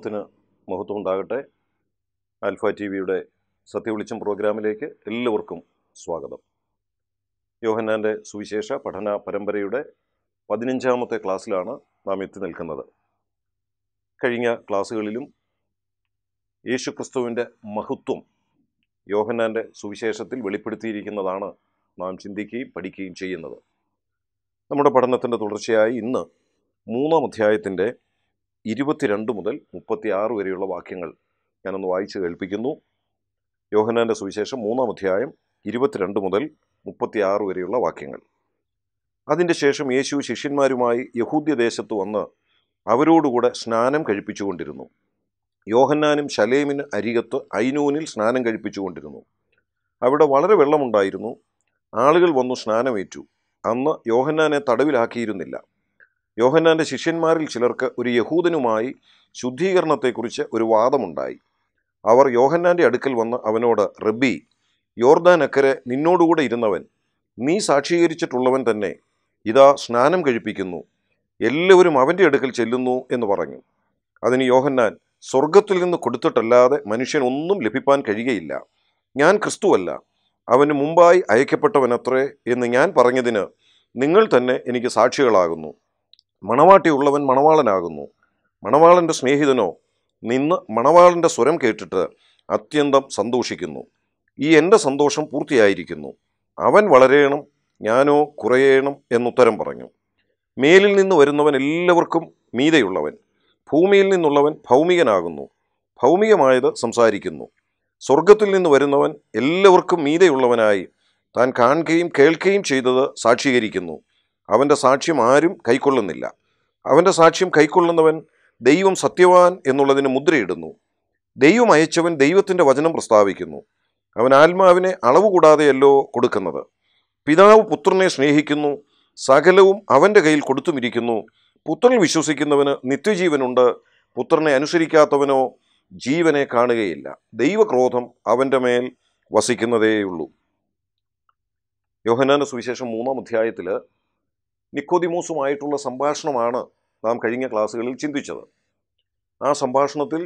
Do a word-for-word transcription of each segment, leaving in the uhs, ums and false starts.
ദൈവത്തിന് മഹത്വം ഉണ്ടാകട്ടെ. ആൽഫ ടി വിയുടെ സത്യവെളിച്ചം പ്രോഗ്രാമിലേക്ക് എല്ലാവർക്കും സ്വാഗതം. യോഹന്നാൻ്റെ സുവിശേഷ പഠന പരമ്പരയുടെ പതിനഞ്ചാമത്തെ ക്ലാസ്സിലാണ് നാം എത്തി നിൽക്കുന്നത്. കഴിഞ്ഞ ക്ലാസ്സുകളിലും യേശു ക്രിസ്തുവിൻ്റെ മഹത്വം യോഹന്നാൻ്റെ സുവിശേഷത്തിൽ വെളിപ്പെടുത്തിയിരിക്കുന്നതാണ് നാം ചിന്തിക്കുകയും പഠിക്കുകയും ചെയ്യുന്നത്. നമ്മുടെ പഠനത്തിൻ്റെ തുടർച്ചയായി ഇന്ന് മൂന്നാം അധ്യായത്തിൻ്റെ ഇരുപത്തിരണ്ട് മുതൽ മുപ്പത്തി ആറ് വരെയുള്ള വാക്യങ്ങൾ ഞാനൊന്ന് വായിച്ച് കേൾപ്പിക്കുന്നു. യോഹന്നാൻ്റെ സുവിശേഷം മൂന്നാം അധ്യായം ഇരുപത്തിരണ്ട് മുതൽ മുപ്പത്തി ആറ് വരെയുള്ള വാക്യങ്ങൾ. അതിൻ്റെ ശേഷം യേശു ശിഷ്യന്മാരുമായി യഹൂദ്യദേശത്ത് വന്ന് അവരോടുകൂടെ സ്നാനം കഴിപ്പിച്ചുകൊണ്ടിരുന്നു. യോഹന്നാനും ശലേമിന് അരികത്ത് ഐനോനിൽ സ്നാനം കഴിപ്പിച്ചുകൊണ്ടിരുന്നു. അവിടെ വളരെ വെള്ളമുണ്ടായിരുന്നു. ആളുകൾ വന്നു സ്നാനമേറ്റു. അന്ന് യോഹന്നാനെ തടവിലാക്കിയിരുന്നില്ല. യോഹന്നാൻ്റെ ശിഷ്യന്മാരിൽ ചിലർക്ക് ഒരു യഹൂദനുമായി ശുദ്ധീകരണത്തെക്കുറിച്ച് ഒരു വാദമുണ്ടായി. അവർ യോഹന്നാൻ്റെ അടുക്കൽ വന്ന് അവനോട്, റബ്ബി, യോർദാൻ അക്കരെ നിന്നോടുകൂടെ ഇരുന്നവൻ, നീ സാക്ഷീകരിച്ചിട്ടുള്ളവൻ തന്നെ ഇതാ സ്നാനം കഴിപ്പിക്കുന്നു, എല്ലാവരും അവൻ്റെ അടുക്കൽ ചെല്ലുന്നു എന്ന് പറഞ്ഞു. അതിന് യോഹന്നാൻ, സ്വർഗത്തിൽ നിന്ന് കൊടുത്തിട്ടല്ലാതെ മനുഷ്യനൊന്നും ലഭിപ്പാൻ കഴിയുകയില്ല. ഞാൻ ക്രിസ്തുവല്ല, അവന് മുമ്പായി അയക്കപ്പെട്ടവനത്രേ എന്ന് ഞാൻ പറഞ്ഞതിന് നിങ്ങൾ തന്നെ എനിക്ക് സാക്ഷികളാകുന്നു. മണവാട്ടിയുള്ളവൻ മണവാളനാകുന്നു. മണവാളൻ്റെ സ്നേഹിതനോ നിന്ന് മണവാളൻ്റെ സ്വരം കേട്ടിട്ട് അത്യന്തം സന്തോഷിക്കുന്നു. ഈ എൻ്റെ സന്തോഷം പൂർത്തിയായിരിക്കുന്നു. അവൻ വളരേണം, ഞാനോ കുറയേണം എന്നുത്തരം പറഞ്ഞു. മേലിൽ നിന്ന് വരുന്നവൻ എല്ലാവർക്കും മീതെയുള്ളവൻ. ഭൂമിയിൽ നിന്നുള്ളവൻ ഭൗമികനാകുന്നു, ഭൗമികമായത് സംസാരിക്കുന്നു. സ്വർഗത്തിൽ നിന്ന് വരുന്നവൻ എല്ലാവർക്കും മീതെയുള്ളവനായി താൻ കാണുകയും കേൾക്കുകയും ചെയ്തത് സാക്ഷീകരിക്കുന്നു. അവൻ്റെ സാക്ഷ്യം ആരും കൈക്കൊള്ളുന്നില്ല. അവൻ്റെ സാക്ഷ്യം കൈക്കൊള്ളുന്നവൻ ദൈവം സത്യവാൻ എന്നുള്ളതിന് മുദ്രയിടുന്നു. ദൈവം അയച്ചവൻ ദൈവത്തിൻ്റെ വചനം പ്രസ്താവിക്കുന്നു. അവൻ ആത്മാവിനെ അളവ് കൂടാതെയല്ലോ കൊടുക്കുന്നത്. പിതാവ് പുത്രനെ സ്നേഹിക്കുന്നു, സകലവും അവൻ്റെ കയ്യിൽ കൊടുത്തുമിരിക്കുന്നു. പുത്രനിൽ വിശ്വസിക്കുന്നവന് നിത്യജീവനുണ്ട്, പുത്രനെ അനുസരിക്കാത്തവനോ ജീവനെ കാണുകയില്ല. ദൈവക്രോധം അവൻ്റെ മേൽ വസിക്കുന്നതേയുള്ളൂ. യോഹന്നാൻ്റെ സുവിശേഷം മൂന്നാം അധ്യായത്തിൽ നിക്കോദിമോസുമായിട്ടുള്ള സംഭാഷണമാണ് നാം കഴിഞ്ഞ ക്ലാസ്സുകളിൽ ചിന്തിച്ചത്. ആ സംഭാഷണത്തിൽ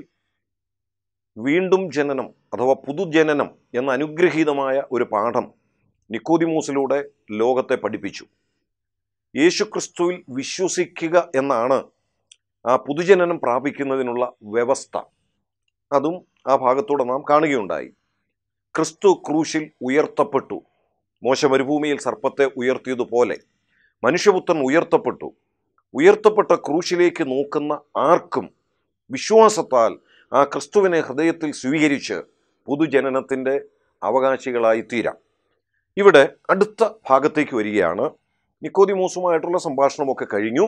വീണ്ടും ജനനം അഥവാ പുതുജനനം എന്ന അനുഗ്രഹീതമായ ഒരു പാഠം നിക്കോദിമോസിലൂടെ ലോകത്തെ പഠിപ്പിച്ചു. യേശുക്രിസ്തുവിൽ വിശ്വസിക്കുക എന്നാണ് ആ പുതുജനനം പ്രാപിക്കുന്നതിനുള്ള വ്യവസ്ഥ. അതും ആ ഭാഗത്തൂടെ നാം കാണുകയുണ്ടായി. ക്രിസ്തു ക്രൂശിൽ ഉയർത്തപ്പെട്ടു. മോശ മരുഭൂമിയിൽ സർപ്പത്തെ ഉയർത്തിയതുപോലെ മനുഷ്യപുത്രൻ ഉയർത്തപ്പെട്ടു. ഉയർത്തപ്പെട്ട ക്രൂശിലേക്ക് നോക്കുന്ന ആർക്കും വിശ്വാസത്താൽ ആ ക്രിസ്തുവിനെ ഹൃദയത്തിൽ സ്വീകരിച്ച് പുതുജനനത്തിൻ്റെ അവകാശികളായി തീരാം. ഇവിടെ അടുത്ത ഭാഗത്തേക്ക് വരികയാണ്. നിക്കോദിമോസുമായിട്ടുള്ള സംഭാഷണമൊക്കെ കഴിഞ്ഞു.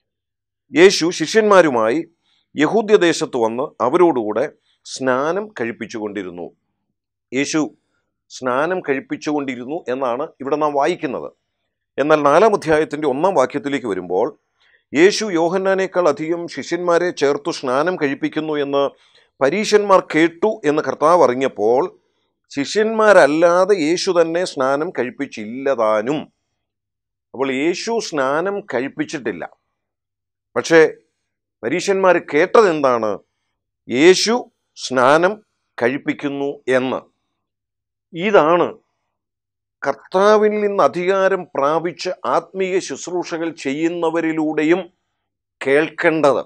യേശു ശിഷ്യന്മാരുമായി യഹൂദ്യദേശത്ത് വന്ന് അവരോടുകൂടെ സ്നാനം കഴിപ്പിച്ചുകൊണ്ടിരുന്നു. യേശു സ്നാനം കഴിപ്പിച്ചുകൊണ്ടിരുന്നു എന്നാണ് ഇവിടെ നാം വായിക്കുന്നത്. എന്നാൽ നാലാം അധ്യായത്തിൻ്റെ ഒന്നാം വാക്യത്തിലേക്ക് വരുമ്പോൾ യേശു യോഹന്നാനേക്കാൾ അധികം ശിഷ്യന്മാരെ ചേർത്തു സ്നാനം കഴിപ്പിക്കുന്നു എന്ന് പരീശന്മാർ കേട്ടു എന്ന് കർത്താവ് അറിഞ്ഞപ്പോൾ ശിഷ്യന്മാരല്ലാതെ യേശു തന്നെ സ്നാനം കഴിപ്പിച്ചില്ലതാനും. അപ്പോൾ യേശു സ്നാനം കഴിപ്പിച്ചിട്ടില്ല. പക്ഷേ പരീശന്മാർ കേട്ടത് എന്താണ്? യേശു സ്നാനം കഴിപ്പിക്കുന്നു എന്ന്. ഇതാണ് കർത്താവിൽ നിന്ന് അധികാരം പ്രാപിച്ച് ആത്മീയ ശുശ്രൂഷകൾ ചെയ്യുന്നവരിലൂടെയും കേൾക്കേണ്ടത്.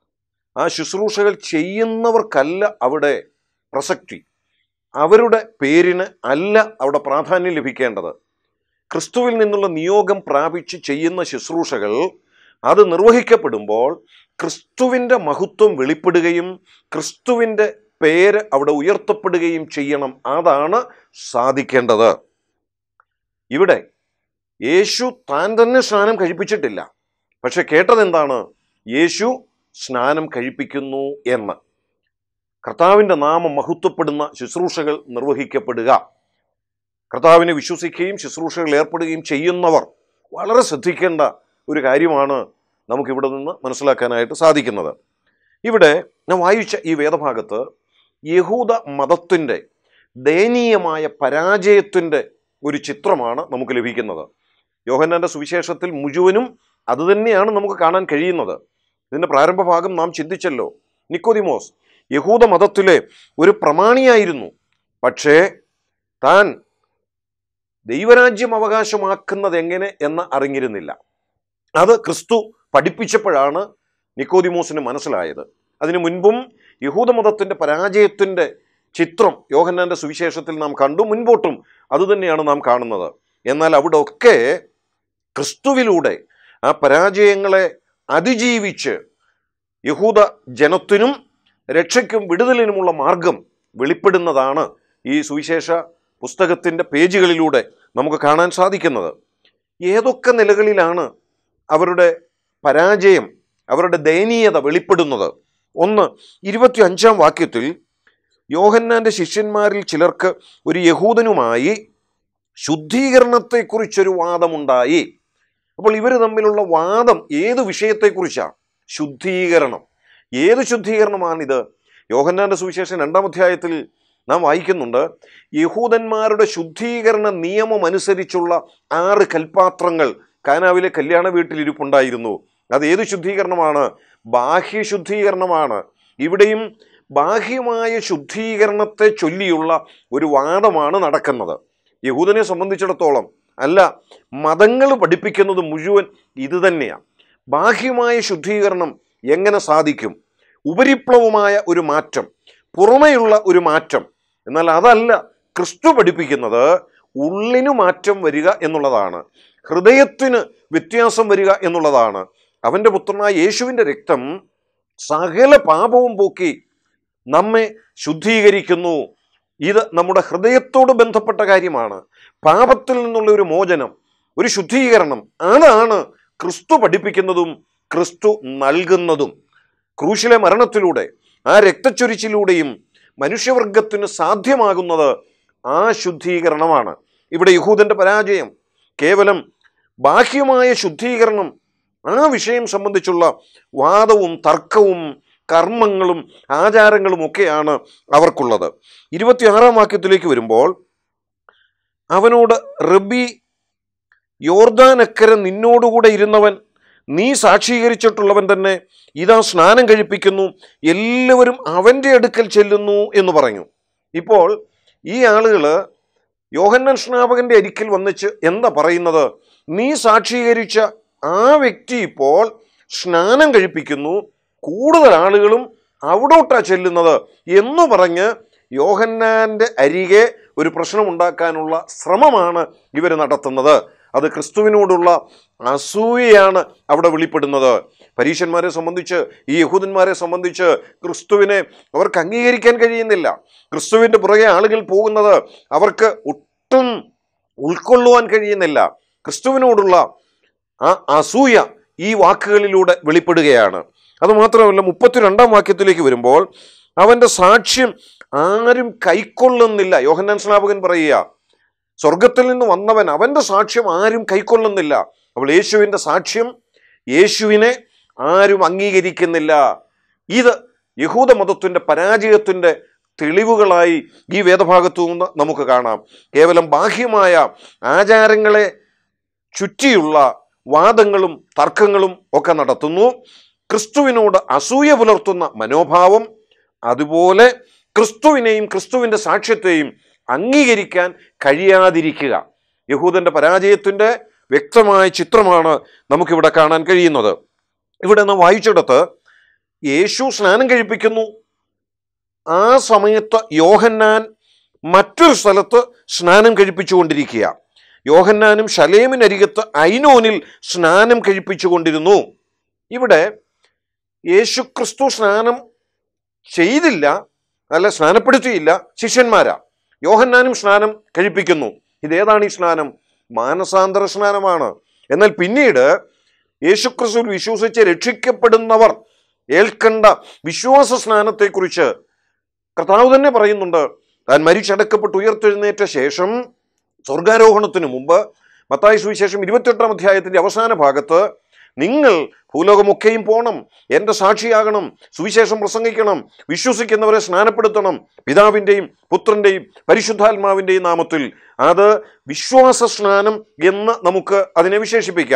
ആ ശുശ്രൂഷകൾ ചെയ്യുന്നവർക്കല്ല അവിടെ പ്രസക്തി, അവരുടെ പേരിന് അല്ല അവിടെ പ്രാധാന്യം ലഭിക്കേണ്ടത്. ക്രിസ്തുവിൽ നിന്നുള്ള നിയോഗം പ്രാപിച്ച് ചെയ്യുന്ന ശുശ്രൂഷകൾ അത് നിർവഹിക്കപ്പെടുമ്പോൾ ക്രിസ്തുവിൻ്റെ മഹത്വം വെളിപ്പെടുകയും ക്രിസ്തുവിൻ്റെ പേര് അവിടെ ഉയർത്തപ്പെടുകയും ചെയ്യണം. അതാണ് സാധിക്കേണ്ടത്. ഇവിടെ യേശു താൻ തന്നെ സ്നാനം കഴിപ്പിച്ചിട്ടില്ല. പക്ഷെ കേട്ടതെന്താണ്? യേശു സ്നാനം കഴിപ്പിക്കുന്നു എന്ന്. കർത്താവിൻ്റെ നാമം മഹത്വപ്പെടുന്ന ശുശ്രൂഷകൾ നിർവഹിക്കപ്പെടുക. കർത്താവിനെ വിശ്വസിക്കുകയും ശുശ്രൂഷകൾ ഏർപ്പെടുകയും ചെയ്യുന്നവർ വളരെ ശ്രദ്ധിക്കേണ്ട ഒരു കാര്യമാണ് നമുക്കിവിടെ നിന്ന് മനസ്സിലാക്കാനായിട്ട് സാധിക്കുന്നത്. ഇവിടെ ഞാൻ വായിച്ച ഈ വേദഭാഗത്ത് യഹൂദ മതത്തിൻ്റെ ദയനീയമായ പരാജയത്തിൻ്റെ ഒരു ചിത്രമാണ് നമുക്ക് ലഭിക്കുന്നത്. യോഹന്നാൻ്റെ സുവിശേഷത്തിൽ മുഴുവനും അതുതന്നെയാണ് നമുക്ക് കാണാൻ കഴിയുന്നത്. ഇതിൻ്റെ പ്രാരംഭ ഭാഗം നാം ചിന്തിച്ചല്ലോ. നിക്കോദിമോസ് യഹൂദ മതത്തിലെ ഒരു പ്രമാണിയായിരുന്നു. പക്ഷേ താൻ ദൈവരാജ്യം അവകാശമാക്കുന്നത് എങ്ങനെ എന്ന് അറിഞ്ഞിരുന്നില്ല. അത് ക്രിസ്തു പഠിപ്പിച്ചപ്പോഴാണ് നിക്കോദിമോസിന് മനസ്സിലായത്. അതിനു മുൻപും യഹൂദമതത്തിൻ്റെ പരാജയത്തിൻ്റെ ചിത്രം യോഹന്നാൻ്റെ സുവിശേഷത്തിൽ നാം കണ്ടു. മുൻപോട്ടും അതുതന്നെയാണ് നാം കാണുന്നത്. എന്നാൽ അവിടെ ഒക്കെ ക്രിസ്തുവിലൂടെ ആ പരാജയങ്ങളെ അതിജീവിച്ച് യഹൂദ ജനത്തിനും രക്ഷയ്ക്കും വിടുതലിനുമുള്ള മാർഗം വെളിപ്പെടുന്നതാണ് ഈ സുവിശേഷ പുസ്തകത്തിൻ്റെ പേജുകളിലൂടെ നമുക്ക് കാണാൻ സാധിക്കുന്നത്. ഏതൊക്കെ നിലകളിലാണ് അവരുടെ പരാജയം, അവരുടെ ദയനീയത വെളിപ്പെടുന്നത്? ഒന്ന്, ഇരുപത്തി അഞ്ചാം വാക്യത്തിൽ യോഹന്നാൻ്റെ ശിഷ്യന്മാരിൽ ചിലർക്ക് ഒരു യഹൂദനുമായി ശുദ്ധീകരണത്തെക്കുറിച്ചൊരു വാദമുണ്ടായി. അപ്പോൾ ഇവർ തമ്മിലുള്ള വാദം ഏത് വിഷയത്തെക്കുറിച്ചാണ്? ശുദ്ധീകരണം. ഏത് ശുദ്ധീകരണമാണിത്? യോഹന്നാൻ്റെ സുവിശേഷം രണ്ടാം അധ്യായത്തിൽ നാം വായിക്കുന്നുണ്ട്, യഹൂദന്മാരുടെ ശുദ്ധീകരണ നിയമം അനുസരിച്ചുള്ള ആറ് കൽപ്പാത്രങ്ങൾ കാനാവിലെ കല്യാണ വീട്ടിലിരിപ്പുണ്ടായിരുന്നു. അത് ഏത് ശുദ്ധീകരണമാണ്? ബാഹ്യ ശുദ്ധീകരണമാണ്. ഇവിടെയും ബാഹ്യമായ ശുദ്ധീകരണത്തെ ചൊല്ലിയുള്ള ഒരു വാദമാണ് നടക്കുന്നത്. യഹൂദനെ സംബന്ധിച്ചിടത്തോളം അല്ല, മതങ്ങൾ പഠിപ്പിക്കുന്നത് മുഴുവൻ ഇത് തന്നെയാണ്. ബാഹ്യമായ ശുദ്ധീകരണം എങ്ങനെ സാധിക്കും? ഉപരിപ്ലവമായ ഒരു മാറ്റം, പുറമെയുള്ള ഒരു മാറ്റം. എന്നാൽ അതല്ല ക്രിസ്തു പഠിപ്പിക്കുന്നത്. ഉള്ളിനു മാറ്റം വരിക എന്നുള്ളതാണ്, ഹൃദയത്തിന് വ്യത്യാസം വരിക എന്നുള്ളതാണ്. അവൻ്റെ പുത്രനായ യേശുവിൻ്റെ രക്തം സകല പാപവും പോക്കി നമ്മെ ശുദ്ധീകരിക്കുന്നു. ഇത് നമ്മുടെ ഹൃദയത്തോട് ബന്ധപ്പെട്ട കാര്യമാണ്. പാപത്തിൽ നിന്നുള്ള ഒരു മോചനം, ഒരു ശുദ്ധീകരണം, അതാണ് ക്രിസ്തു പഠിപ്പിക്കുന്നതും ക്രിസ്തു നൽകുന്നതും. ക്രൂശിലെ മരണത്തിലൂടെ, ആ രക്തച്ചൊരിച്ചിലൂടെയും മനുഷ്യവർഗത്തിന് സാധ്യമാകുന്നത് ആ ശുദ്ധീകരണമാണ്. ഇവിടെ യഹൂദൻ്റെ പരാജയം കേവലം ബാഹ്യമായ ശുദ്ധീകരണം, ആ വിഷയം സംബന്ധിച്ചുള്ള വാദവും തർക്കവും കർമ്മങ്ങളും ആചാരങ്ങളും ഒക്കെയാണ് അവർക്കുള്ളത്. ഇരുപത്തിയാറാം വാക്യത്തിലേക്ക് വരുമ്പോൾ അവനോട്, റബ്ബി, യോർദാനക്കര നിന്നോടുകൂടെ ഇരുന്നവൻ, നീ സാക്ഷീകരിച്ചിട്ടുള്ളവൻ തന്നെ ഇതാ സ്നാനം കഴിപ്പിക്കുന്നു, എല്ലാവരും അവൻ്റെ അടുക്കൽ ചെല്ലുന്നു എന്ന് പറഞ്ഞു. ഇപ്പോൾ ഈ ആളുകൾ യോഹന്നാൻ സ്നാപകന്റെ അരിക്കൽ വന്നിച്ച് എന്താ പറയുന്നത്? നീ സാക്ഷീകരിച്ച ആ വ്യക്തി ഇപ്പോൾ സ്നാനം കഴിപ്പിക്കുന്നു, കൂടുതൽ ആളുകളും അവിടോട്ടാ ചെല്ലുന്നത് എന്ന് പറഞ്ഞ് യോഹന്നാൻ്റെ അരികെ ഒരു പ്രശ്നമുണ്ടാക്കാനുള്ള ശ്രമമാണ് ഇവർ നടത്തുന്നത്. അത് ക്രിസ്തുവിനോടുള്ള അസൂയയാണ് അവിടെ വെളിപ്പെടുന്നത്. പരീശന്മാരെ സംബന്ധിച്ച്, ഈ യഹൂദന്മാരെ സംബന്ധിച്ച് ക്രിസ്തുവിനെ അവർക്ക് അംഗീകരിക്കാൻ കഴിയുന്നില്ല. ക്രിസ്തുവിൻ്റെ പുറകെ ആളുകൾ പോകുന്നത് അവർക്ക് ഒട്ടും ഉൾക്കൊള്ളുവാൻ കഴിയുന്നില്ല. ക്രിസ്തുവിനോടുള്ള ആ അസൂയ ഈ വാക്കുകളിലൂടെ വെളിപ്പെടുകയാണ്. അതുമാത്രമല്ല, മുപ്പത്തിരണ്ടാം വാക്യത്തിലേക്ക് വരുമ്പോൾ അവൻ്റെ സാക്ഷ്യം ആരും കൈക്കൊള്ളുന്നില്ല. യോഹന്നാൻ സ്നാപകൻ പറയുക, സ്വർഗത്തിൽ നിന്ന് വന്നവൻ, അവൻ്റെ സാക്ഷ്യം ആരും കൈക്കൊള്ളുന്നില്ല. അപ്പോൾ യേശുവിൻ്റെ സാക്ഷ്യം, യേശുവിനെ ആരും അംഗീകരിക്കുന്നില്ല. ഇത് യഹൂദ മതത്തിൻ്റെ പരാജയത്തിൻ്റെ തെളിവുകളായി ഈ വേദഭാഗത്തു നിന്ന് നമുക്ക് കാണാം. കേവലം ബാഹ്യമായ ആചാരങ്ങളെ ചുറ്റിയുള്ള വാദങ്ങളും തർക്കങ്ങളും ഒക്കെ നടത്തുന്നു. ക്രിസ്തുവിനോട് അസൂയ പുലർത്തുന്ന മനോഭാവം, അതുപോലെ ക്രിസ്തുവിനെയും ക്രിസ്തുവിൻ്റെ സാക്ഷ്യത്തെയും അംഗീകരിക്കാൻ കഴിയാതിരിക്കുക, യഹൂദൻ്റെ പരാജയത്തിൻ്റെ വ്യക്തമായ ചിത്രമാണ് നമുക്കിവിടെ കാണാൻ കഴിയുന്നത്. ഇവിടെ നാം വായിച്ചിടത്ത് യേശു സ്നാനം കഴിപ്പിക്കുന്നു. ആ സമയത്ത് യോഹന്നാൻ മറ്റൊരു സ്ഥലത്ത് സ്നാനം കഴിപ്പിച്ചുകൊണ്ടിരിക്കുക. യോഹന്നാനും ശലേമിനരികത്ത് ഐനോനിൽ സ്നാനം കഴിപ്പിച്ചു കൊണ്ടിരുന്നു. ഇവിടെ യേശു ക്രിസ്തു സ്നാനം ചെയ്തില്ല, അല്ല സ്നാനപ്പെടുത്തിയില്ല, ശിഷ്യന്മാരാ. യോഹന്നാനും സ്നാനം കഴിപ്പിക്കുന്നു. ഇതേതാണ് ഈ സ്നാനം? മാനസാന്തര സ്നാനമാണ്. എന്നാൽ പിന്നീട് യേശുക്രിസ്തുവിൽ വിശ്വസിച്ച് രക്ഷിക്കപ്പെടുന്നവർ ഏൽക്കേണ്ട വിശ്വാസ സ്നാനത്തെക്കുറിച്ച് കർത്താവ് തന്നെ പറയുന്നുണ്ട്. താൻ മരിച്ചടക്കപ്പെട്ട് ഉയർത്തെഴുന്നേറ്റ ശേഷം സ്വർഗാരോഹണത്തിന് മുമ്പ് മത്തായി സുവിശേഷം ഇരുപത്തിയെട്ടാം അധ്യായത്തിൻ്റെ അവസാന ഭാഗത്ത്, നിങ്ങൾ ഭൂലോകമൊക്കെയും പോകണം, എൻ്റെ സാക്ഷിയാകണം, സുവിശേഷം പ്രസംഗിക്കണം, വിശ്വസിക്കുന്നവരെ സ്നാനപ്പെടുത്തണം, പിതാവിൻ്റെയും പുത്രൻ്റെയും പരിശുദ്ധാത്മാവിൻ്റെയും നാമത്തിൽ. അത് വിശ്വാസ സ്നാനം എന്ന് നമുക്ക് അതിനെ വിശേഷിപ്പിക്കാം.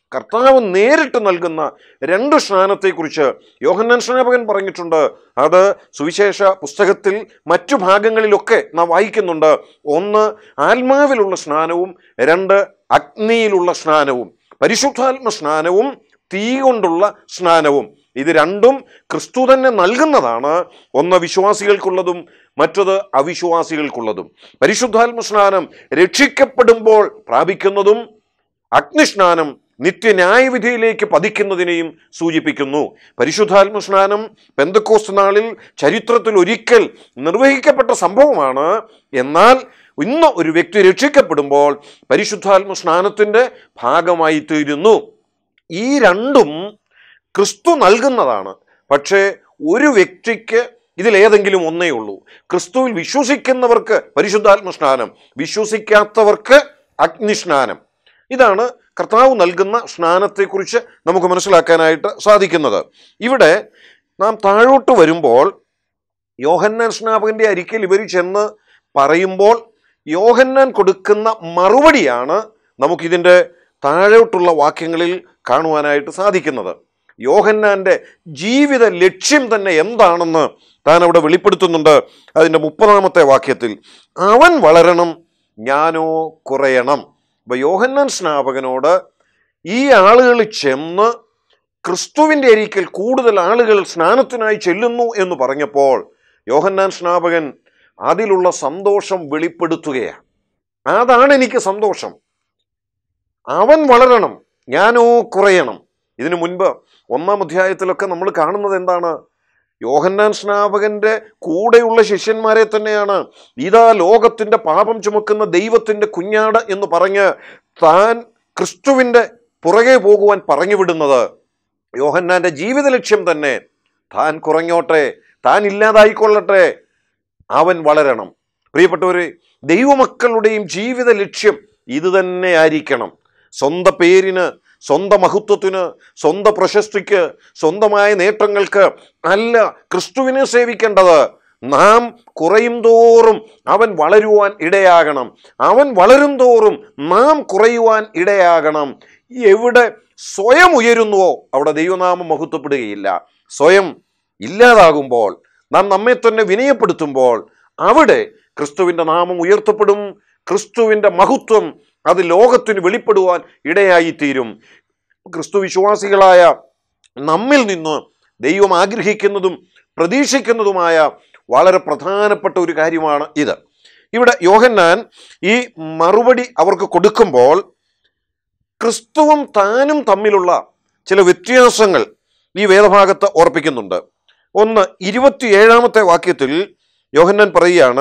കർത്താവ് നേരിട്ട് നൽകുന്ന രണ്ട് സ്നാനത്തെക്കുറിച്ച് യോഹന്നാൻ സ്നാപകൻ പറഞ്ഞിട്ടുണ്ട്. അത് സുവിശേഷ പുസ്തകത്തിൽ മറ്റു ഭാഗങ്ങളിലൊക്കെ നാം വായിക്കുന്നുണ്ട്. ഒന്ന് ആത്മാവിലുള്ള സ്നാനവും, രണ്ട് അഗ്നിയിലുള്ള സ്നാനവും. പരിശുദ്ധാത്മ സ്നാനവും തീ കൊണ്ടുള്ള സ്നാനവും, ഇത് രണ്ടും ക്രിസ്തു തന്നെ നൽകുന്നതാണ്. ഒന്ന് വിശ്വാസികൾക്കുള്ളതും മറ്റത് അവിശ്വാസികൾക്കുള്ളതും. പരിശുദ്ധാത്മ സ്നാനം രക്ഷിക്കപ്പെടുമ്പോൾ പ്രാപിക്കുന്നതും, അഗ്നിസ്നാനം നിത്യന്യായവിധിയിലേക്ക് പതിക്കുന്നതിനെയും സൂചിപ്പിക്കുന്നു. പരിശുദ്ധാത്മ സ്നാനം പെന്തക്കോസ്ത് നാളിൽ ചരിത്രത്തിൽ ഒരിക്കൽ നിർവഹിക്കപ്പെട്ട സംഭവമാണ്. എന്നാൽ ഇന്ന് ഒരു വ്യക്തി രക്ഷിക്കപ്പെടുമ്പോൾ പരിശുദ്ധാത്മ സ്നാനത്തിൻ്റെ ഭാഗമായി തീരുന്നു. ഈ രണ്ടും ക്രിസ്തു നൽകുന്നതാണ്. പക്ഷേ ഒരു വ്യക്തിക്ക് ഇതിലേതെങ്കിലും ഒന്നേ ഉള്ളൂ. ക്രിസ്തുവിൽ വിശ്വസിക്കുന്നവർക്ക് പരിശുദ്ധാത്മ സ്നാനം, വിശ്വസിക്കാത്തവർക്ക് അഗ്നിസ്നാനം. ഇതാണ് കർത്താവ് നൽകുന്ന സ്നാനത്തെക്കുറിച്ച് നമുക്ക് മനസ്സിലാക്കാനായിട്ട് സാധിക്കുന്നത്. ഇവിടെ നാം താഴോട്ട് വരുമ്പോൾ യോഹന്നാൻ സ്നാപകന്റെ അരികിൽ ഇവർ ചെന്ന് പറയുമ്പോൾ യോഹന്നാൻ കൊടുക്കുന്ന മറുപടിയാണ് നമുക്കിതിൻ്റെ താഴോട്ടുള്ള വാക്യങ്ങളിൽ കാണുവാനായിട്ട് സാധിക്കുന്നത്. യോഹന്നാന്റെ ജീവിത ലക്ഷ്യം തന്നെ എന്താണെന്ന് താൻ അവിടെ വെളിപ്പെടുത്തുന്നുണ്ട്. അതിൻ്റെ മുപ്പതാമത്തെ വാക്യത്തിൽ, അവൻ വളരണം, ഞാനോ കുറയണം. അപ്പോൾ യോഹന്നാൻ സ്നാപകനോട് ഈ ആളുകൾ ചെന്ന് ക്രിസ്തുവിൻ്റെ അരികിൽ കൂടുതൽ ആളുകൾ സ്നാനത്തിനായി ചെല്ലുന്നു എന്ന് പറഞ്ഞപ്പോൾ യോഹന്നാൻ സ്നാപകൻ അതിലുള്ള സന്തോഷം വെളിപ്പെടുത്തുകയാണ്. അതാണ് എനിക്ക് സന്തോഷം. അവൻ വളരണം, ഞാനോ കുറയണം. ഇതിനു മുൻപ് ഒന്നാം അധ്യായത്തിലൊക്കെ നമ്മൾ കാണുന്നത് എന്താണ്? യോഹന്നാൻ സ്നാപകന്റെ കൂടെയുള്ള ശിഷ്യന്മാരെ തന്നെയാണ് ഇതാ ലോകത്തിന്റെ പാപം ചുമക്കുന്ന ദൈവത്തിന്റെ കുഞ്ഞാട് എന്ന് പറഞ്ഞ് താൻ ക്രിസ്തുവിൻ്റെ പുറകെ പോകുവാൻ പറഞ്ഞു വിടുന്നത്. യോഹന്നാന്റെ ജീവിത ലക്ഷ്യം തന്നെ താൻ കുറഞ്ഞോട്ടെ, താൻ ഇല്ലാതായിക്കൊള്ളട്ടെ, അവൻ വളരണം. പ്രിയപ്പെട്ടവരെ, ദൈവമക്കളുടെയും ജീവിത ലക്ഷ്യം ഇത് തന്നെ ആയിരിക്കണം. സ്വന്തം പേരിന്, സ്വന്തം മഹത്വത്തിന്, സ്വന്തം പ്രശസ്തിക്ക്, സ്വന്തമായ നേട്ടങ്ങൾക്ക് അല്ല ക്രിസ്തുവിനെ സേവിക്കേണ്ടത്. നാം കുറയും തോറും അവൻ വളരുവാൻ ഇടയാകണം. അവൻ വളരും തോറും നാം കുറയുവാൻ ഇടയാകണം. എവിടെ സ്വയം ഉയരുന്നുവോ അവിടെ ദൈവനാമം മഹത്വപ്പെടുകയില്ല. സ്വയം ഇല്ലാതാകുമ്പോൾ, നാം നമ്മെ തന്നെ വിനയപ്പെടുത്തുമ്പോൾ അവിടെ ക്രിസ്തുവിൻ്റെ നാമം ഉയർത്തപ്പെടും. ക്രിസ്തുവിൻ്റെ മഹത്വം അത് ലോകത്തിന് വെളിപ്പെടുവാൻ ഇടയായിത്തീരും. ക്രിസ്തു വിശ്വാസികളായ നമ്മിൽ നിന്ന് ദൈവം ആഗ്രഹിക്കുന്നതും പ്രതീക്ഷിക്കുന്നതുമായ വളരെ പ്രധാനപ്പെട്ട ഒരു കാര്യമാണ് ഇത്. ഇവിടെ യോഹന്നാൻ ഈ മറുപടി അവർക്ക് കൊടുക്കുമ്പോൾ ക്രിസ്തുവും താനും തമ്മിലുള്ള ചില വ്യത്യാസങ്ങൾ ഈ വേദഭാഗത്ത് ഓർപ്പിക്കുന്നുണ്ട്. ഒന്ന്, ഇരുപത്തിയേഴാമത്തെ വാക്യത്തിൽ യോഹന്നാൻ പറയുകയാണ്,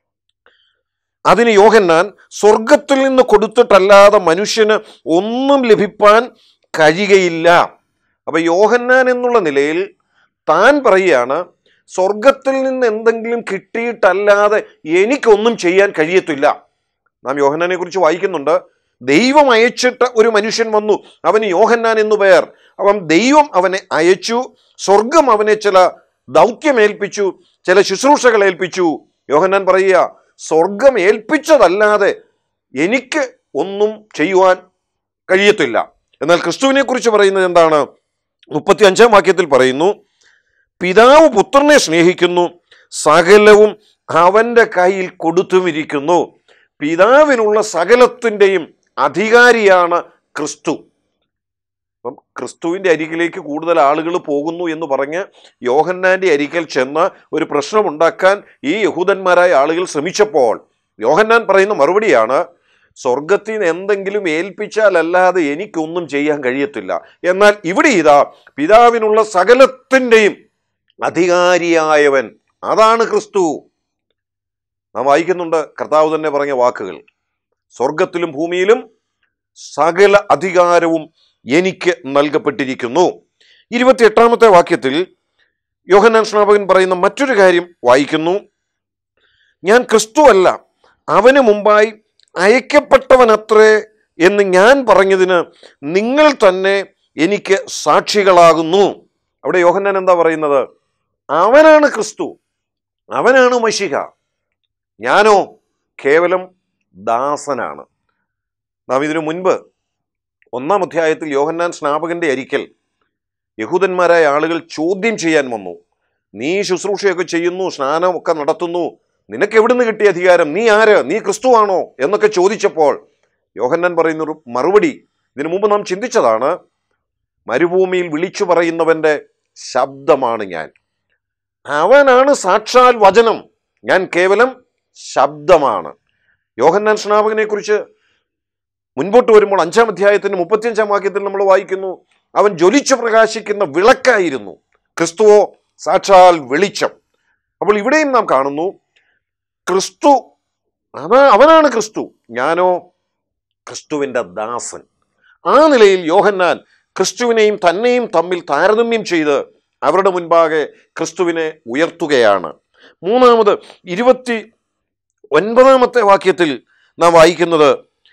അതിന് യോഹന്നാൻ സ്വർഗത്തിൽ നിന്ന് കൊടുത്തിട്ടല്ലാതെ മനുഷ്യന് ഒന്നും ലഭിപ്പാൻ കഴിയുകയില്ല. അപ്പൊ യോഹന്നാൻ എന്നുള്ള നിലയിൽ താൻ പറയുകയാണ്, സ്വർഗത്തിൽ നിന്ന് എന്തെങ്കിലും കിട്ടിയിട്ടല്ലാതെ എനിക്കൊന്നും ചെയ്യാൻ കഴിയത്തില്ല. നാം യോഹന്നാനെ കുറിച്ച് വായിക്കുന്നുണ്ട്, ദൈവം അയച്ചിട്ട് ഒരു മനുഷ്യൻ വന്നു, അവന് യോഹന്നാൻ എന്നു പേർ. അവൻ ദൈവം അവനെ അയച്ചു, സ്വർഗം അവനെ ചില ദൗത്യമേൽപ്പിച്ചു, ചില ശുശ്രൂഷകൾ ഏൽപ്പിച്ചു. യോഹന്നാൻ പറയുക, സ്വർഗം ഏൽപ്പിച്ചതല്ലാതെ എനിക്ക് ഒന്നും ചെയ്യുവാൻ കഴിയത്തില്ല. എന്നാൽ ക്രിസ്തുവിനെ കുറിച്ച് പറയുന്നത് എന്താണ്? മുപ്പത്തി അഞ്ചാം വാക്യത്തിൽ പറയുന്നു, പിതാവ് പുത്രനെ സ്നേഹിക്കുന്നു, സകലവും അവൻ്റെ കയ്യിൽ കൊടുത്തുമിരിക്കുന്നു. പിതാവിനുള്ള സകലത്തിൻ്റെയും അധികാരിയാണ് ക്രിസ്തു. അപ്പം ക്രിസ്തുവിൻ്റെ അരികിലേക്ക് കൂടുതൽ ആളുകൾ പോകുന്നു എന്ന് പറഞ്ഞ് യോഹന്നാൻ്റെ അരികിൽ ചെന്ന് ഒരു പ്രശ്നമുണ്ടാക്കാൻ ഈ യഹൂദന്മാരായ ആളുകൾ ശ്രമിച്ചപ്പോൾ യോഹന്നാൻ പറയുന്ന മറുപടിയാണ്, സ്വർഗത്തിൽ നിന്ന് എന്തെങ്കിലും ഏൽപ്പിച്ചാലല്ലാതെ എനിക്കൊന്നും ചെയ്യാൻ കഴിയത്തില്ല. എന്നാൽ ഇവിടെ ഇതാ പിതാവിനുള്ള സകലത്തിൻ്റെയും അധികാരിയായവൻ, അതാണ് ക്രിസ്തു. നാം വായിക്കുന്നുണ്ട് കർത്താവ് തന്നെ പറഞ്ഞ വാക്കുകൾ, സ്വർഗത്തിലും ഭൂമിയിലും സകല അധികാരവും എനിക്ക് നൽകപ്പെട്ടിരിക്കുന്നു. ഇരുപത്തി എട്ടാമത്തെ വാക്യത്തിൽ യോഹന്നാൻ സ്നാപകൻ പറയുന്ന മറ്റൊരു കാര്യം വായിക്കുന്നു, ഞാൻ ക്രിസ്തു അല്ല, അവന് മുമ്പായി അയക്കപ്പെട്ടവനത്രേ എന്ന് ഞാൻ പറഞ്ഞതിന് നിങ്ങൾ തന്നെ എനിക്ക് സാക്ഷികളാകുന്നു. അവിടെ യോഹന്നാൻ എന്താ പറയുന്നത്? അവനാണ് ക്രിസ്തു, അവനാണ് മശിഹ, ഞാനോ കേവലം ദാസനാണ്. നാം ഇതിനു മുൻപ് ഒന്നാം അധ്യായത്തിൽ യോഹന്നാൻ സ്നാപകന്റെ അരിക്കൽ യഹൂദന്മാരായ ആളുകൾ ചോദ്യം ചെയ്യാൻ വന്നു. നീ ശുശ്രൂഷയൊക്കെ ചെയ്യുന്നു, സ്നാനമൊക്കെ നടത്തുന്നു, നിനക്ക് എവിടുന്ന് കിട്ടിയ അധികാരം, നീ ആര്, നീ ക്രിസ്തുവാണോ എന്നൊക്കെ ചോദിച്ചപ്പോൾ യോഹന്നാൻ പറയുന്നൊരു മറുപടി ഇതിനു മുമ്പ് നാം ചിന്തിച്ചതാണ്. മരുഭൂമിയിൽ വിളിച്ചു പറയുന്നവന്റെ ശബ്ദമാണ് ഞാൻ, അവനാണ് സാക്ഷാൽ വചനം, ഞാൻ കേവലം ശബ്ദമാണ്. യോഹന്നാൻ സ്നാപകനെ കുറിച്ച് മുൻപോട്ട് വരുമ്പോൾ അഞ്ചാം അധ്യായത്തിന്റെ മുപ്പത്തിയഞ്ചാം വാക്യത്തിൽ നമ്മൾ വായിക്കുന്നു, അവൻ ജ്വലിച്ചു പ്രകാശിക്കുന്ന വിളക്കായിരുന്നു, ക്രിസ്തുവോ സാക്ഷാൽ വെളിച്ചം. അപ്പോൾ ഇവിടെയും നാം കാണുന്നു ക്രിസ്തു അവ അവനാണ് ക്രിസ്തു, ഞാനോ ക്രിസ്തുവിൻ്റെ ദാസൻ. ആ നിലയിൽ യോഹന്നാൻ ക്രിസ്തുവിനെയും തന്നെയും തമ്മിൽ താരതമ്യം ചെയ്ത് അവരുടെ മുൻപാകെ ക്രിസ്തുവിനെ ഉയർത്തുകയാണ്. മൂന്നാമത് ഇരുപത്തി ഒൻപതാമത്തെ വാക്യത്തിൽ നാം വായിക്കുന്നത്,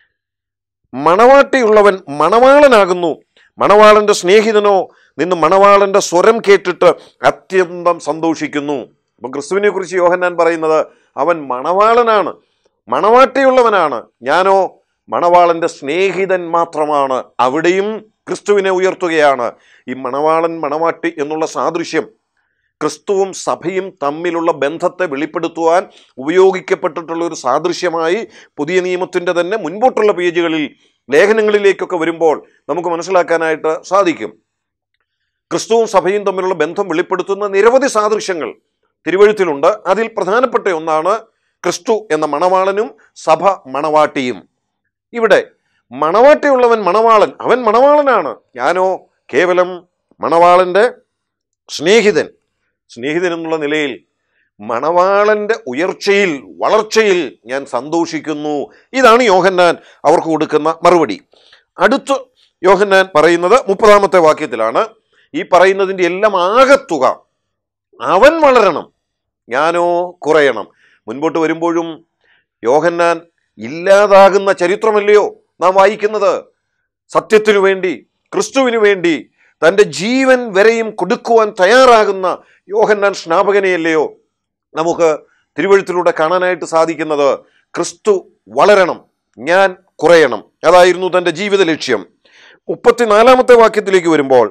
മണവാട്ടിയുള്ളവൻ മണവാളനാകുന്നു, മണവാളന്റെ സ്നേഹിതനോ നിന്ന് മണവാളന്റെ സ്വരം കേട്ടിട്ട് അത്യന്തം സന്തോഷിക്കുന്നു. അപ്പം ക്രിസ്തുവിനെ കുറിച്ച് യോഹന്നാൻ പറയുന്നത് അവൻ മണവാളനാണ്, മണവാട്ടിയുള്ളവനാണ്, ഞാനോ മണവാളന്റെ സ്നേഹിതൻ മാത്രമാണ്. അവിടെയും ക്രിസ്തുവിനെ ഉയർത്തുകയാണ്. ഈ മണവാളൻ മണവാട്ടി എന്നുള്ള സാദൃശ്യം ക്രിസ്തുവും സഭയും തമ്മിലുള്ള ബന്ധത്തെ വെളിപ്പെടുത്തുവാൻ ഉപയോഗിക്കപ്പെട്ടിട്ടുള്ള ഒരു സാദൃശ്യമായി പുതിയ നിയമത്തിൻ്റെ തന്നെ മുൻപോട്ടുള്ള പേജുകളിൽ ലേഖനങ്ങളിലേക്കൊക്കെ വരുമ്പോൾ നമുക്ക് മനസ്സിലാക്കാനായിട്ട് സാധിക്കും. ക്രിസ്തുവും സഭയും തമ്മിലുള്ള ബന്ധം വെളിപ്പെടുത്തുന്ന നിരവധി സാദൃശ്യങ്ങൾ തിരുവെഴുത്തിലുണ്ട്. അതിൽ പ്രധാനപ്പെട്ട ഒന്നാണ് ക്രിസ്തു എന്ന മണവാളനും സഭ മണവാട്ടിയും. ഇവിടെ മണവാട്ടിയുള്ളവൻ മണവാളൻ, അവൻ മണവാളനാണ്, ഞാനോ കേവലം മണവാളന്റെ സ്നേഹിതൻ. സ്നേഹിതൻ എന്നുള്ള നിലയിൽ മണവാളന്റെ ഉയർച്ചയിൽ വളർച്ചയിൽ ഞാൻ സന്തോഷിക്കുന്നു. ഇതാണ് യോഹന്നാൻ അവർക്ക് കൊടുക്കുന്ന മറുപടി. അടുത്ത് യോഹന്നാൻ പറയുന്നത് മുപ്പതാമത്തെ വാക്യത്തിലാണ്. ഈ പറയുന്നതിൻ്റെ എല്ലാം ആകത്തുക അവൻ വളരണം, ഞാനോ കുറയണം. മുൻപോട്ട് വരുമ്പോഴും യോഹന്നാൻ ഇല്ലാതാകുന്ന ചരിത്രമല്ലയോ നാം വായിക്കുന്നത്. സത്യത്തിനു വേണ്ടി, ക്രിസ്തുവിനു വേണ്ടി തൻ്റെ ജീവൻ വരെയും കൊടുക്കുവാൻ തയ്യാറാകുന്ന യോഹന്നാൻ സ്നാപകനെയല്ലയോ നമുക്ക് തിരുവെഴുത്തിലൂടെ കാണാനായിട്ട് സാധിക്കുന്നത്. ക്രിസ്തു വളരണം, ഞാൻ കുറയണം, അതായിരുന്നു തൻ്റെ ജീവിത ലക്ഷ്യം. മുപ്പത്തിനാലാമത്തെ വാക്യത്തിലേക്ക് വരുമ്പോൾ,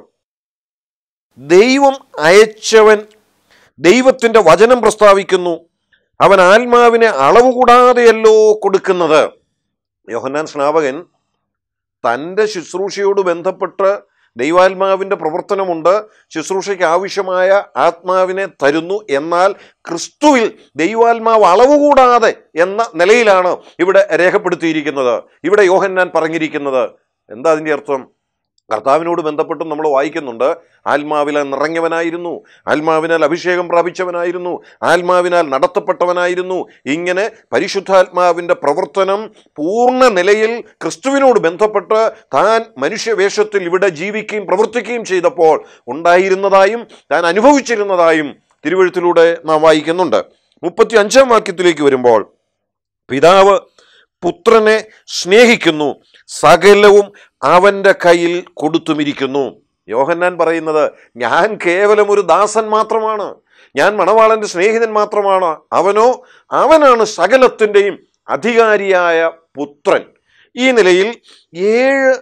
ദൈവം അയച്ചവൻ ദൈവത്തിൻ്റെ വചനം പ്രസ്താവിക്കുന്നു, അവൻ ആത്മാവിനെ അളവ് കൂടാതെയല്ലോ കൊടുക്കുന്നത്. യോഹന്നാൻ സ്നാപകൻ തൻ്റെ ശുശ്രൂഷയോട് ബന്ധപ്പെട്ട് ദൈവാത്മാവിൻ്റെ പ്രവർത്തനമുണ്ട്, ശുശ്രൂഷയ്ക്ക് ആവശ്യമായ ആത്മാവിനെ തരുന്നു. എന്നാൽ ക്രിസ്തുവിൽ ദൈവാത്മാവ് അളവ് കൂടാതെ എന്ന നിലയിലാണ് ഇവിടെ രേഖപ്പെടുത്തിയിരിക്കുന്നത്. ഇവിടെ യോഹന്നാൻ പറഞ്ഞിരിക്കുന്നത് എന്താ അതിൻ്റെ അർത്ഥം? കർത്താവിനോട് ബന്ധപ്പെട്ടും നമ്മൾ വായിക്കുന്നുണ്ട്, ആത്മാവിനാൽ നിറഞ്ഞവനായിരുന്നു, ആത്മാവിനാൽ അഭിഷേകം പ്രാപിച്ചവനായിരുന്നു, ആത്മാവിനാൽ നടത്തപ്പെട്ടവനായിരുന്നു. ഇങ്ങനെ പരിശുദ്ധാത്മാവിൻ്റെ പ്രവർത്തനം പൂർണ്ണ നിലയിൽ ക്രിസ്തുവിനോട് ബന്ധപ്പെട്ട് താൻ മനുഷ്യവേഷത്തിൽ ഇവിടെ ജീവിക്കുകയും പ്രവർത്തിക്കുകയും ചെയ്തപ്പോൾ ഉണ്ടായിരുന്നതായും താൻ അനുഭവിച്ചിരുന്നതായും തിരുവെഴുത്തിലൂടെ നാം വായിക്കുന്നുണ്ട്. മുപ്പത്തി അഞ്ചാം വാക്യത്തിലേക്ക് വരുമ്പോൾ, പിതാവ് പുത്രനെ സ്നേഹിക്കുന്നു, സകലവും അവൻ്റെ കയ്യിൽ കൊടുത്തുമിരിക്കുന്നു. യോഹന്നാൻ പറയുന്നത് ഞാൻ കേവലം ഒരു ദാസൻ മാത്രമാണ്, ഞാൻ മണവാളന്റെ സ്നേഹിതൻ മാത്രമാണ്, അവനോ അവനാണ് സകലത്തിൻ്റെയും അധികാരിയായ പുത്രൻ. ഈ നിലയിൽ ഏഴ്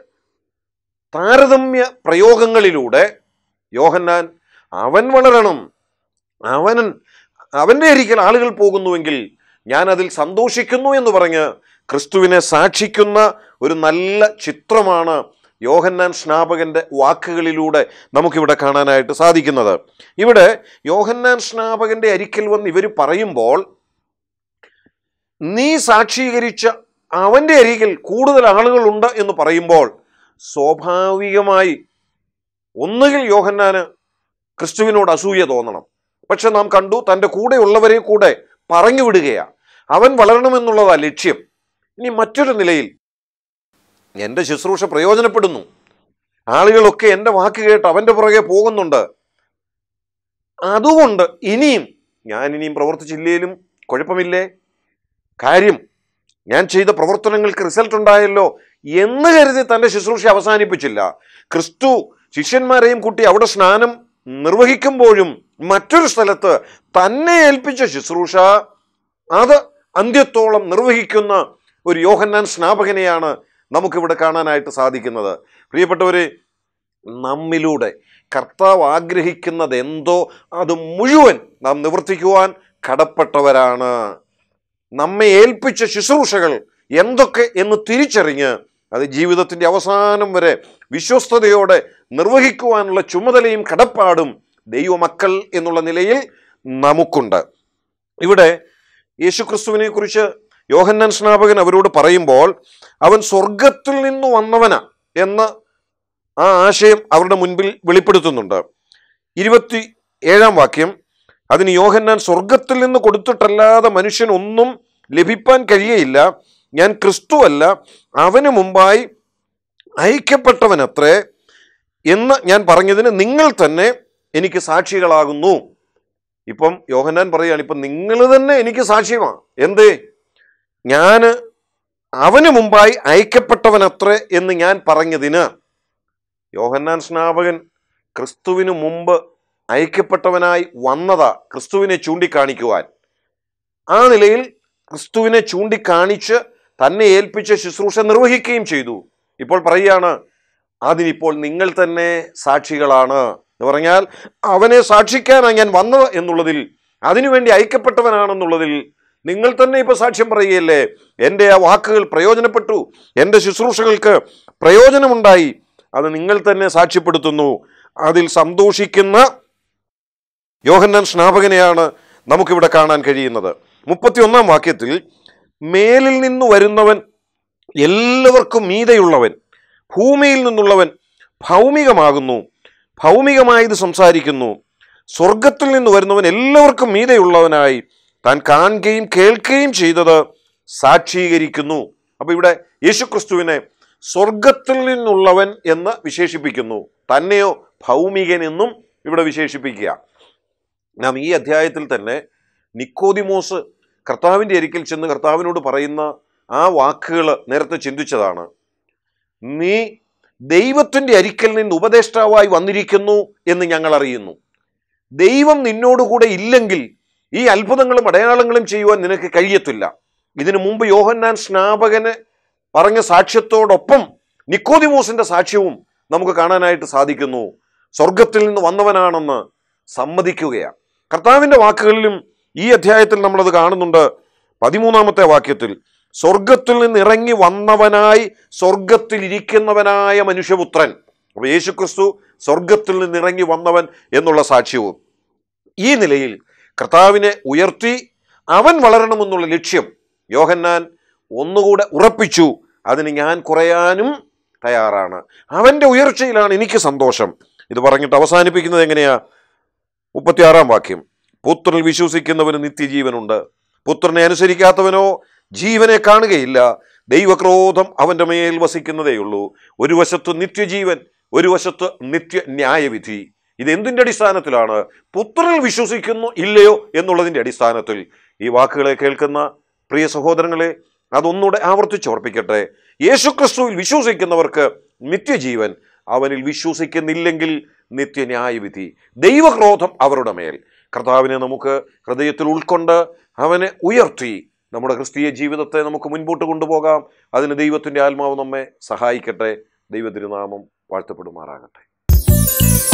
താരതമ്യ പ്രയോഗങ്ങളിലൂടെ യോഹന്നാൻ അവൻ വളരണം, അവൻ അവൻ്റെ അരികിൽ ആളുകൾ പോകുന്നുവെങ്കിൽ ഞാൻ അതിൽ സന്തോഷിക്കുന്നു എന്ന് പറഞ്ഞ് ക്രിസ്തുവിനെ സാക്ഷിക്കുന്ന ഒരു നല്ല ചിത്രമാണ് യോഹന്നാൻ സ്നാപകന്റെ വാക്കുകളിലൂടെ നമുക്കിവിടെ കാണാനായിട്ട് സാധിക്കുന്നത്. ഇവിടെ യോഹന്നാൻ സ്നാപകന്റെ അരിക്കൽ വന്ന് ഇവർ പറയുമ്പോൾ, നീ സാക്ഷീകരിച്ച അവൻ്റെ അരികിൽ കൂടുതൽ ആളുകളുണ്ട് എന്ന് പറയുമ്പോൾ സ്വാഭാവികമായി ഒന്നുകിൽ യോഹന്നാന് ക്രിസ്തുവിനോട് അസൂയ തോന്നണം. പക്ഷെ നാം കണ്ടു തൻ്റെ കൂടെയുള്ളവരെ കൂടെ പറഞ്ഞു വിടുകയാണ്, അവൻ വളരണമെന്നുള്ളതാ ലക്ഷ്യം. ഇനി മറ്റൊരു നിലയിൽ എൻ്റെ ശുശ്രൂഷ പ്രയോജനപ്പെടുന്നു, ആളുകളൊക്കെ എൻ്റെ വാക്ക് കേട്ട് അവൻ്റെ പുറകെ പോകുന്നുണ്ട്, അതുകൊണ്ട് ഇനിയും ഞാൻ ഇനിയും പ്രവർത്തിച്ചില്ലേലും കുഴപ്പമില്ലേ, കാര്യം ഞാൻ ചെയ്ത പ്രവർത്തനങ്ങൾക്ക് റിസൾട്ട് ഉണ്ടായല്ലോ എന്ന് കരുതി തൻ്റെ ശുശ്രൂഷ അവസാനിപ്പിച്ചില്ല. ക്രിസ്തു ശിഷ്യന്മാരെയും കൂട്ടി അവിടെ സ്നാനം നിർവഹിക്കുമ്പോഴും മറ്റൊരു സ്ഥലത്ത് തന്നെ ഏൽപ്പിച്ച ശുശ്രൂഷ അത് അന്ത്യത്തോളം നിർവഹിക്കുന്ന ഒരു യോഹന്നാൻ സ്നാപകനെയാണ് നമുക്കിവിടെ കാണാനായിട്ട് സാധിക്കുന്നത്. പ്രിയപ്പെട്ടവരെ, നമ്മിലൂടെ കർത്താവ് ആഗ്രഹിക്കുന്നത് എന്തോ അത് മുഴുവൻ നാം നിവർത്തിക്കുവാൻ കടപ്പെട്ടവരാണ്. നമ്മെ ഏൽപ്പിച്ച ശുശ്രൂഷകൾ എന്തൊക്കെ എന്ന് തിരിച്ചറിഞ്ഞ് അത് ജീവിതത്തിൻ്റെ അവസാനം വരെ വിശ്വസ്തയോടെ നിർവഹിക്കുവാനുള്ള ചുമതലയും കടപ്പാടും ദൈവമക്കൾ എന്നുള്ള നിലയിൽ നമുക്കുണ്ട്. ഇവിടെ യേശുക്രിസ്തുവിനെ കുറിച്ച് യോഹന്നാൻ സ്നാപകൻ അവരോട് പറയുമ്പോൾ അവൻ സ്വർഗത്തിൽ നിന്ന് വന്നവനാ എന്ന ആ ആശയം അവരുടെ മുൻപിൽ വെളിപ്പെടുത്തുന്നുണ്ട്. ഇരുപത്തി ഏഴാം വാക്യം, അതിന് യോഹന്നാൻ, സ്വർഗത്തിൽ നിന്ന് കൊടുത്തിട്ടല്ലാതെ മനുഷ്യൻ ഒന്നും ലഭിപ്പാൻ കഴിയയില്ല. ഞാൻ ക്രിസ്തുവല്ല, അവന് മുമ്പായി അയക്കപ്പെട്ടവനത്രേ എന്ന് ഞാൻ പറഞ്ഞതിന് നിങ്ങൾ തന്നെ എനിക്ക് സാക്ഷികളാകുന്നു. ഇപ്പം യോഹന്നാൻ പറയുകയാണ്, ഇപ്പം നിങ്ങൾ തന്നെ എനിക്ക് സാക്ഷ്യമാണ്. എന്തേ? ഞാൻ അവന് മുമ്പായി അയക്കപ്പെട്ടവനത്രേ എന്ന് ഞാൻ പറഞ്ഞതിന്. യോഹന്നാൻ സ്നാപകൻ ക്രിസ്തുവിന് മുമ്പ് അയക്കപ്പെട്ടവനായി വന്നതാ ക്രിസ്തുവിനെ ചൂണ്ടിക്കാണിക്കുവാൻ. ആ നിലയിൽ ക്രിസ്തുവിനെ ചൂണ്ടിക്കാണിച്ച് തന്നെ ഏൽപ്പിച്ച ശുശ്രൂഷ നിർവഹിക്കുകയും ചെയ്തു. ഇപ്പോൾ പറയുകയാണ്, അതിനിപ്പോൾ നിങ്ങൾ തന്നെ സാക്ഷികളാണ് എന്ന് പറഞ്ഞാൽ അവനെ സാക്ഷിക്കാനാണ് ഞാൻ വന്നത് എന്നുള്ളതിൽ, അതിനുവേണ്ടി അയക്കപ്പെട്ടവനാണെന്നുള്ളതിൽ നിങ്ങൾ തന്നെ ഇപ്പോൾ സാക്ഷ്യം പറയുകയല്ലേ. എൻ്റെ ആ വാക്കുകൾ പ്രയോജനപ്പെട്ടു, എൻ്റെ ശുശ്രൂഷകൾക്ക് പ്രയോജനമുണ്ടായി, അത് നിങ്ങൾ തന്നെ സാക്ഷ്യപ്പെടുത്തുന്നു. അതിൽ സന്തോഷിക്കുന്ന യോഹന്നാൻ സ്നാപകനെയാണ് നമുക്കിവിടെ കാണാൻ കഴിയുന്നത്. മുപ്പത്തി ഒന്നാം വാക്യത്തിൽ, മേലിൽ നിന്ന് വരുന്നവൻ എല്ലാവർക്കും മീതെയുള്ളവൻ, ഭൂമിയിൽ നിന്നുള്ളവൻ ഭൗമികമാകുന്നു, ഭൗമികമായത് സംസാരിക്കുന്നു. സ്വർഗത്തിൽ നിന്ന് വരുന്നവൻ എല്ലാവർക്കും മീതെയുള്ളവനായി താൻ കാണുകയും കേൾക്കുകയും ചെയ്തത് സാക്ഷീകരിക്കുന്നു. അപ്പൊ ഇവിടെ യേശുക്രിസ്തുവിനെ സ്വർഗത്തിൽ നിന്നുള്ളവൻ എന്ന് വിശേഷിപ്പിക്കുന്നു, തന്നെയോ ഭൗമികൻ എന്നും ഇവിടെ വിശേഷിപ്പിക്കുക. നാം ഈ അധ്യായത്തിൽ തന്നെ നിക്കോദിമോസ് കർത്താവിൻ്റെ അരികിൽ ചെന്ന് കർത്താവിനോട് പറയുന്ന ആ വാക്കുകൾ നേരത്തെ ചിന്തിച്ചതാണ്. നീ ദൈവത്തിൻ്റെ അരിക്കൽ നിന്ന് ഉപദേഷ്ടാവായി വന്നിരിക്കുന്നു എന്ന് ഞങ്ങൾ അറിയുന്നു. ദൈവം നിന്നോടുകൂടെ ഇല്ലെങ്കിൽ ഈ അത്ഭുതങ്ങളും അടയാളങ്ങളും ചെയ്യുവാൻ നിനക്ക് കഴിയത്തില്ല. ഇതിനു മുമ്പ് യോഹന്നാൻ സ്നാപകന് പറഞ്ഞ സാക്ഷ്യത്തോടൊപ്പം നിക്കോദിമോസിന്റെ സാക്ഷ്യവും നമുക്ക് കാണാനായിട്ട് സാധിക്കുന്നു. സ്വർഗത്തിൽ നിന്ന് വന്നവനാണെന്ന് സമ്മതിക്കുകയാണ്. കർത്താവിൻ്റെ വാക്കുകളിലും ഈ അധ്യായത്തിൽ നമ്മളത് കാണുന്നുണ്ട്. പതിമൂന്നാമത്തെ വാക്യത്തിൽ, സ്വർഗത്തിൽ നിന്ന് ഇറങ്ങി വന്നവനായി സ്വർഗത്തിൽ ഇരിക്കുന്നവനായ മനുഷ്യപുത്രൻ. അപ്പൊ യേശുക്രിസ്തു സ്വർഗത്തിൽ നിന്ന് ഇറങ്ങി വന്നവൻ എന്നുള്ള സാക്ഷ്യവും. ഈ നിലയിൽ കർത്താവിനെ ഉയർത്തി അവൻ വളരണമെന്നുള്ള ലക്ഷ്യം യോഹന്നാൻ ഒന്നുകൂടെ ഉറപ്പിച്ചു. അതിന് ഞാൻ കുറയാനും തയ്യാറാണ്, അവൻ്റെ ഉയർച്ചയിലാണ് എനിക്ക് സന്തോഷം. ഇത് പറഞ്ഞിട്ട് അവസാനിപ്പിക്കുന്നത് എങ്ങനെയാ? മുപ്പത്തിയാറാം വാക്യം, പുത്രനിൽ വിശ്വസിക്കുന്നവന് നിത്യജീവനുണ്ട്, പുത്രനെ അനുസരിക്കാത്തവനോ ജീവനെ കാണുകയില്ല, ദൈവക്രോധം അവൻ്റെ മേൽ വസിക്കുന്നതേയുള്ളൂ. ഒരു വശത്ത് നിത്യജീവൻ, ഒരു വശത്ത് നിത്യ ന്യായവിധി. ഇത് എന്തിൻ്റെ അടിസ്ഥാനത്തിലാണ്? പുത്രനിൽ വിശ്വസിക്കുന്നു ഇല്ലയോ എന്നുള്ളതിൻ്റെ അടിസ്ഥാനത്തിൽ. ഈ വാക്കുകളെ കേൾക്കുന്ന പ്രിയ സഹോദരങ്ങളെ, അതൊന്നുകൂടെ ആവർത്തിച്ചോർപ്പിക്കട്ടെ. യേശുക്രിസ്തുവിൽ വിശ്വസിക്കുന്നവർക്ക് നിത്യജീവൻ, അവനിൽ വിശ്വസിക്കുന്നില്ലെങ്കിൽ നിത്യന്യായവിധി, ദൈവക്രോധം അവരുടെ മേൽ. കർത്താവിനെ നമുക്ക് ഹൃദയത്തിൽ ഉൾക്കൊണ്ട് അവനെ ഉയർത്തി നമ്മുടെ ക്രിസ്തീയ ജീവിതത്തെ നമുക്ക് മുൻപോട്ട് കൊണ്ടുപോകാം. അതിന് ദൈവത്തിൻ്റെ ആത്മാവ് നമ്മെ സഹായിക്കട്ടെ. ദൈവതിരുനാമം വാഴ്ത്തപ്പെടുമാറാകട്ടെ.